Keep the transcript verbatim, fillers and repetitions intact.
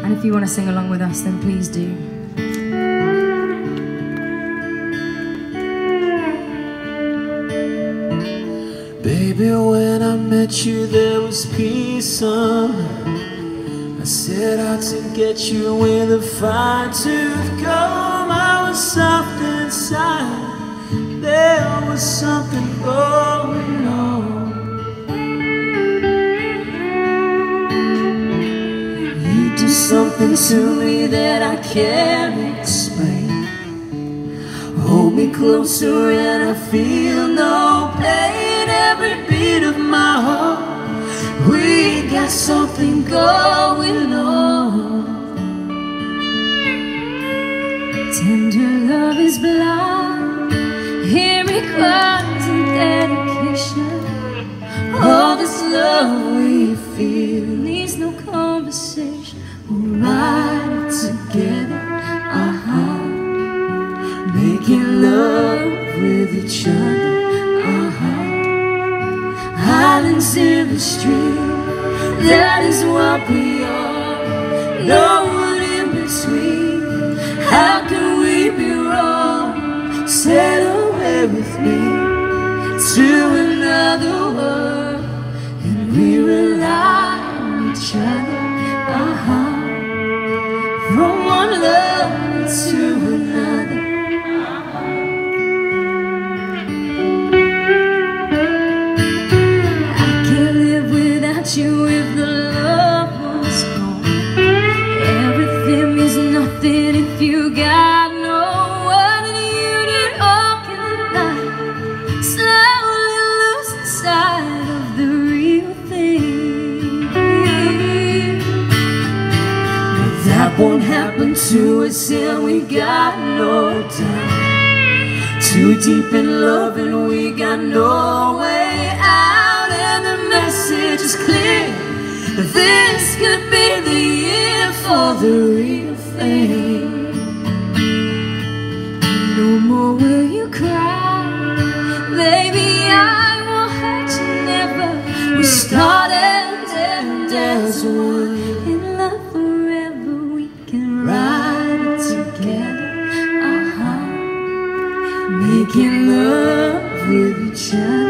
And if you want to sing along with us, then please do. Baby, when I met you, there was peace on. I set out to get you with a fine-tooth comb. I was soft inside. There was something going on. You do something to me that I can't explain. Hold me closer and I feel no pain. Every beat of my heart, we got something going on. Tender love is blind. Here it cries in dedication. All this love we feel needs no conversation. We'll ride together, uh-huh. Making love with each other, uh-huh. Islands in the stream, that is what we are. No one in between. How can we be wrong? Sail away with me to another world, and we rely on each other, uh-huh. From one love to another. You if the love was gone. Everything means nothing if you got no one. And you did walk in the night, slowly losing sight of the real thing. But that won't happen to us, and we got no time. Too deep in love and we got no way out. Message is clear. This could be the year for the real thing. No more will you cry, baby, I won't hurt you never. We start and end as one. In love forever we can ride together, uh-huh. Making love with each other.